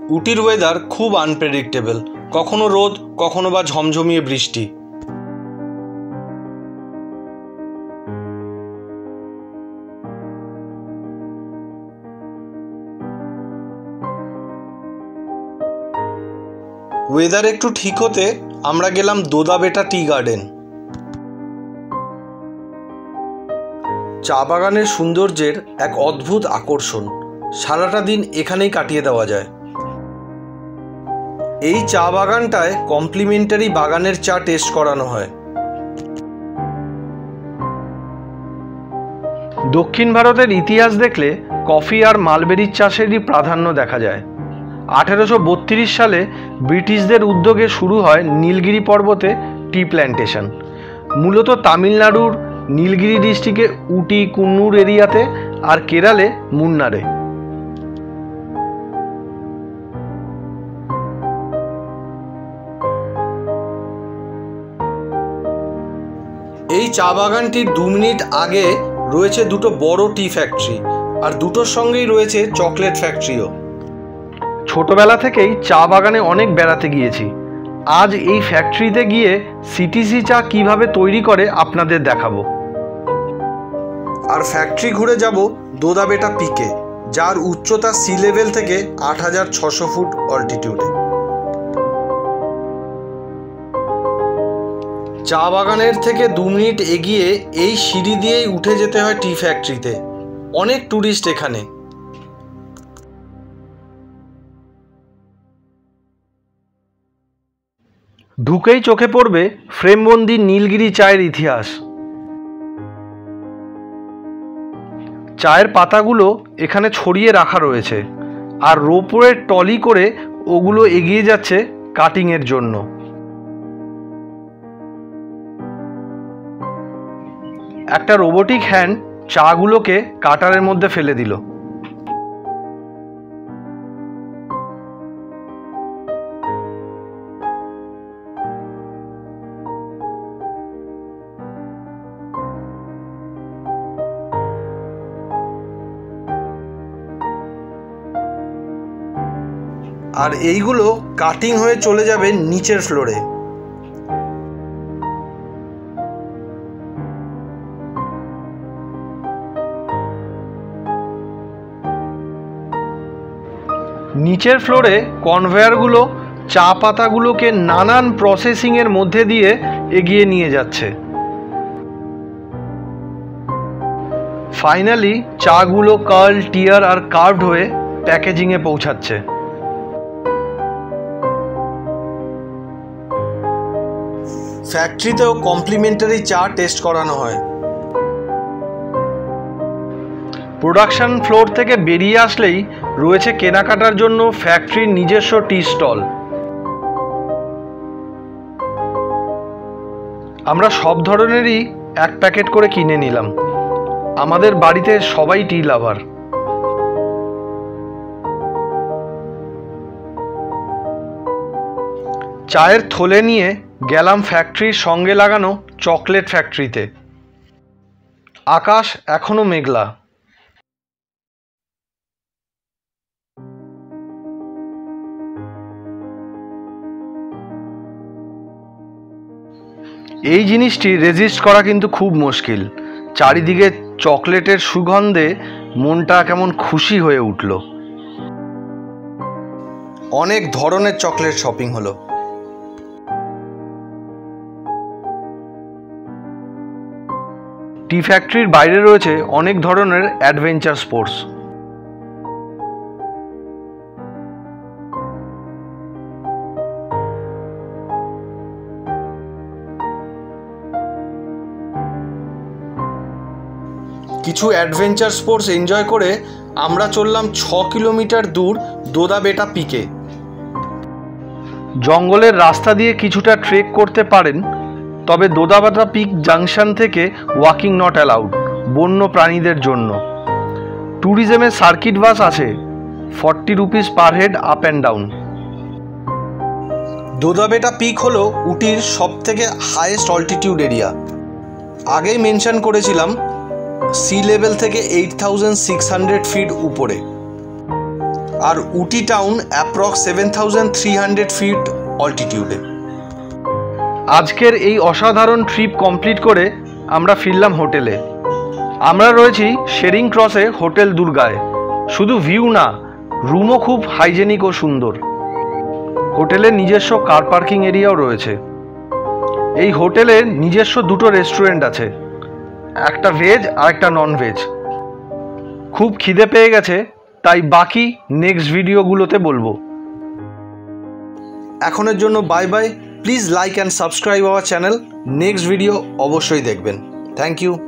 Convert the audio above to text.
উটির weather খুব unpredictable, কখনো রোদ, কখনো বা ঝমঝমিয়ে বৃষ্টি। ওয়েদার একটু ঠিক হতে আমরা গেলাম দোদাবেটা টি গার্ডেন। চা বাগানের সৌন্দর্যের এক অদ্ভুত আকর্ষণ, সারাটা দিন এখানেই কাটিয়ে দেওয়া যায়। এই চা বাগানটায় কমপ্লিমেন্টারি বাগানের চা টেস্ট করানো হয়। দক্ষিণ ভারতের ইতিহাস দেখলে কফি আর মালবেরির চাষেরই প্রাধান্য দেখা যায়। 1832 সালে ব্রিটিশদের উদ্যোগে শুরু হয় নীলগিরি পর্বতে টি প্ল্যান্টেশন, মূলত তামিলনাড়ুর নীলগিরি ডিস্ট্রিক্টে উটি কুন্নুর এরিয়াতে আর কেরালে মুন্নারে। এই চা বাগানটির 2 মিনিট আগে রয়েছে দুটো বড় টি ফ্যাক্টরি, আর দুটোর সঙ্গেই রয়েছে চকলেট ফ্যাক্টরিও। ছোটবেলা থেকেই চা বাগানে অনেক বেড়াতে গিয়েছি। আজ এই ফ্যাক্টরিতে গিয়ে সিটিসি চা কিভাবে তৈরি করে আপনাদের দেখাবো। আর ফ্যাক্টরি ঘুরে যাব দোদাবেটা পিকে, যার উচ্চতা সি লেভেল থেকে 8600 ফুট অল্টিটিউডে। চা বাগানের থেকে 2 মিনিট এগিয়ে এই সিঁড়ি দিয়েই উঠে যেতে হয় টি ফ্যাক্টরিতে। অনেক ট্যুরিস্ট এখানে। ঢুকেই চোখে পড়বে ফ্রেমবন্দি নীলগিরি চায়ের ইতিহাস। চায়ের পাতাগুলো এখানে ছড়িয়ে রাখা রয়েছে, আর রোপওয়ের টলি করে ওগুলো এগিয়ে যাচ্ছে কাটিংয়ের জন্য। একটা রোবোটিক হ্যান্ড চাগুলোকে কাটারের মধ্যে ফেলে দিল। আর এইগুলো কাটিং হয়ে চলে যাবে নিচের ফ্লোরে। নিচের ফ্লোরে কনভেয়ারগুলো চা পাতাগুলোকে নানান প্রসেসিংয়ের মধ্যে দিয়ে এগিয়ে নিয়ে যাচ্ছে। ফাইনালি চাগুলো কার্ল, টিয়ার আর কার্ভড হয়ে প্যাকেজিংয়ে পৌঁছাচ্ছে। ফ্যাক্টরিতেও কমপ্লিমেন্টারি চা টেস্ট করানো হয়। প্রোডাকশন ফ্লোর থেকে বেরিয়ে আসলেই রয়েছে কেনাকাটার জন্য ফ্যাক্টরির নিজস্ব টি স্টল। আমরা সব ধরনেরই 1 প্যাকেট করে কিনে নিলাম। আমাদের বাড়িতে সবাই টি লাভার। চায়ের থলে নিয়ে গেলাম ফ্যাক্টরির সঙ্গে লাগানো চকলেট ফ্যাক্টরিতে। আকাশ এখনো মেঘলা। এই জিনিসটি রেজিস্ট করা কিন্তু খুব মুশকিল। চারিদিকে চকলেটের সুগন্ধে মনটা কেমন খুশি হয়ে উঠল। অনেক ধরনের চকলেট শপিং হলো। টি ফ্যাক্টরির বাইরে রয়েছে অনেক ধরনের অ্যাডভেঞ্চার স্পোর্টস। কিছু অ্যাডভেঞ্চার স্পোর্টস এনজয় করে আমরা চললাম 6 কিলোমিটার দূর দোদাবেটা পিকে। জঙ্গলের রাস্তা দিয়ে কিছুটা ট্রেক করতে পারেন, তবে দোদাবেটা পিক জাংশন থেকে ওয়াকিং নট অ্যালাউড বন্য প্রাণীদের জন্য। ট্যুরিজমের সার্কিট বাস আছে, 40 rupees per head up and down. Doddabetta peak হলো উটির সবথেকে হাইয়েস্ট অল্টিটিউড এরিয়া। আগেই মেনশন করেছিলাম সি লেভেল থেকে 8600 ফিট উপরে। আর উটি টাউন অ্যাপ্রক্স 7300 ফিট অল্টিটিউডে। আজকের এই অসাধারণ ট্রিপ কমপ্লিট করে আমরা ফিরলাম হোটেলে। আমরা রয়েছি শেরিং ক্রসে হোটেল দুর্গায়। শুধু ভিউ না, রুমও খুব হাইজেনিক ও সুন্দর। হোটেলের নিজস্ব কার পার্কিং এরিয়াও রয়েছে। এই হোটেলের নিজস্ব দুটো রেস্টুরেন্ট আছে, একটা ভেজ আর একটা নন ভেজ। খুব খিদে পেয়ে গেছে, তাই বাকি নেক্সট ভিডিওগুলোতে বলবো। এখনের জন্য bye bye. Please like and subscribe our channel. Next video অবশ্যই দেখবেন। Thank you.